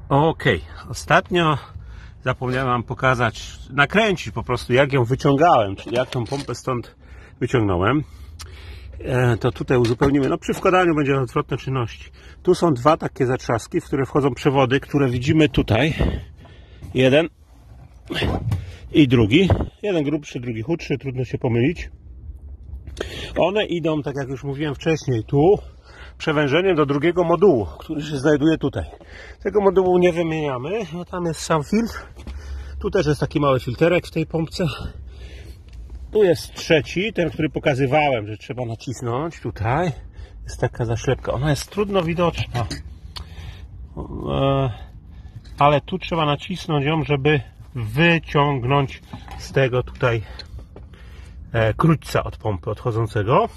Ostatnio zapomniałem wam pokazać, nakręcić po prostu, jak ją wyciągałem, czyli jak tą pompę stąd wyciągnąłem. To tutaj uzupełnimy. No przy wkładaniu będzie odwrotne czynności. Tu są dwa takie zatrzaski, w które wchodzą przewody, które widzimy tutaj. Jeden i drugi. Jeden grubszy, drugi chudszy, trudno się pomylić. One idą, tak jak już mówiłem wcześniej, tu przewężeniem do drugiego modułu, który się znajduje tutaj. Tego modułu nie wymieniamy, bo tam jest sam filtr. Tu też jest taki mały filterek w tej pompce. Tu jest trzeci, ten, który pokazywałem, że trzeba nacisnąć. Tutaj jest taka zaślepka. Ona jest trudno widoczna, ale tu trzeba nacisnąć ją, żeby wyciągnąć z tego tutaj krótca od pompy odchodzącego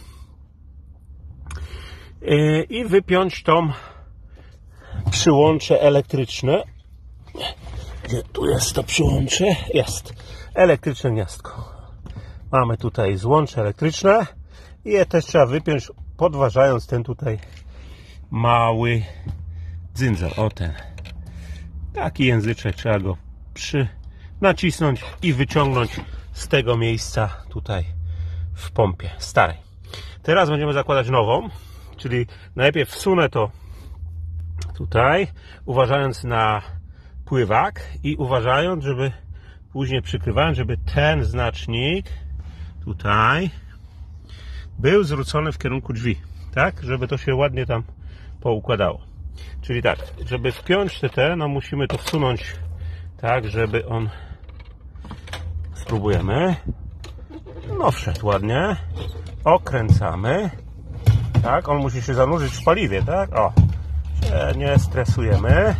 i wypiąć tą przyłącze elektryczne. Gdzie tu jest to przyłącze? Jest elektryczne gniazdko. Mamy tutaj złącze elektryczne i je też trzeba wypiąć, podważając ten tutaj mały dzyndzor. O, ten taki języczek, trzeba go nacisnąć i wyciągnąć z tego miejsca tutaj w pompie starej. Teraz będziemy zakładać nową, czyli najpierw wsunę to tutaj, uważając na pływak i uważając, żeby później przykrywając, żeby ten znacznik tutaj był zwrócony w kierunku drzwi, tak, żeby to się ładnie tam poukładało. Czyli tak, żeby wpiąć te, no musimy to wsunąć tak, żeby on, spróbujemy, no wszedł ładnie, okręcamy, tak, on musi się zanurzyć w paliwie, tak, o, się nie stresujemy,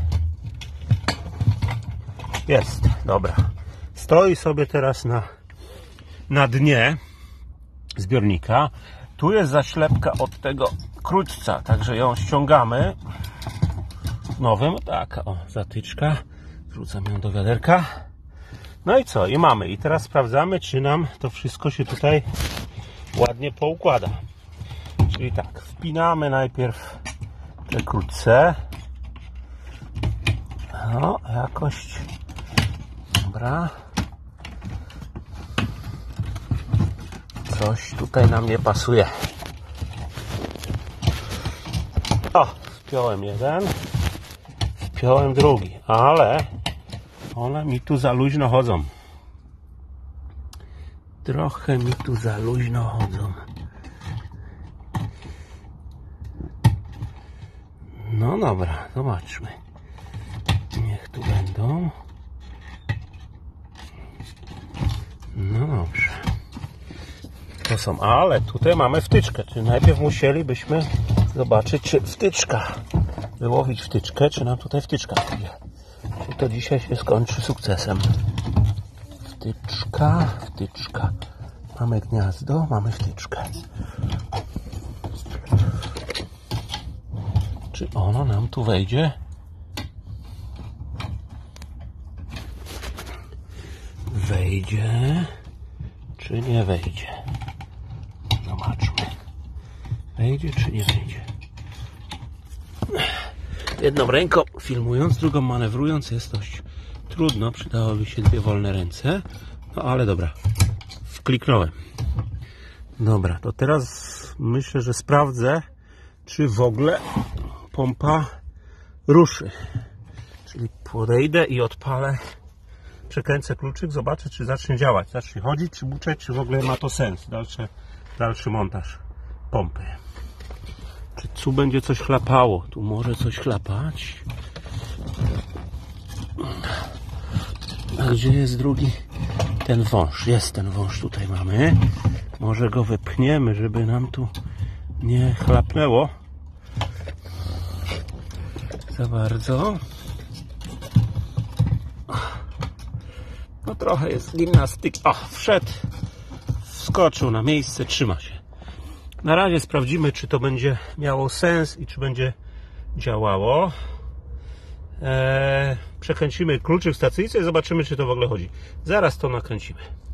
jest, dobra, stoi sobie teraz na dnie zbiornika, tu jest zaślepka od tego krótca, także ją ściągamy nowym, tak, o, zatyczka, wrzucam ją do wiaderka. No i co? I mamy. I teraz sprawdzamy, czy nam to wszystko się tutaj ładnie poukłada. Czyli tak, wpinamy najpierw te krótce. No, jakość. Dobra. Coś tutaj nam nie pasuje. O, wpiąłem jeden. Wpiąłem drugi, ale one mi tu za luźno chodzą. Trochę mi tu za luźno chodzą. No dobra, zobaczmy. Niech tu będą. No dobrze. To są, ale tutaj mamy wtyczkę, czyli najpierw musielibyśmy zobaczyć, czy wtyczka, wyłowić wtyczkę, czy nam tutaj wtyczka idzie. Czy to dzisiaj się skończy sukcesem. Wtyczka, wtyczka. Mamy gniazdo, mamy wtyczkę. Czy ono nam tu wejdzie? Wejdzie, czy nie wejdzie? Zobaczmy. Wejdzie, czy nie wejdzie? Jedną ręką filmując, drugą manewrując jest dość trudno. Przydałoby się dwie wolne ręce. No ale dobra. Wkliknąłem. Dobra, to teraz myślę, że sprawdzę, czy w ogóle pompa ruszy. Czyli podejdę i odpalę. Przekręcę kluczyk, zobaczę, czy zacznie działać. Zacznie chodzić, czy buczeć, czy w ogóle ma to sens. Dalszy montaż pompy. Czy tu będzie coś chlapało? Tu może coś chlapać. A gdzie jest drugi? Ten wąż. Jest ten wąż, tutaj mamy. Może go wypchniemy, żeby nam tu nie chlapnęło za bardzo. No trochę jest gimnastyki. O, wszedł. Wskoczył na miejsce, trzyma się. Na razie sprawdzimy, czy to będzie miało sens i czy będzie działało. Przekręcimy kluczyk w stacyjce i zobaczymy, czy to w ogóle chodzi. Zaraz to nakręcimy.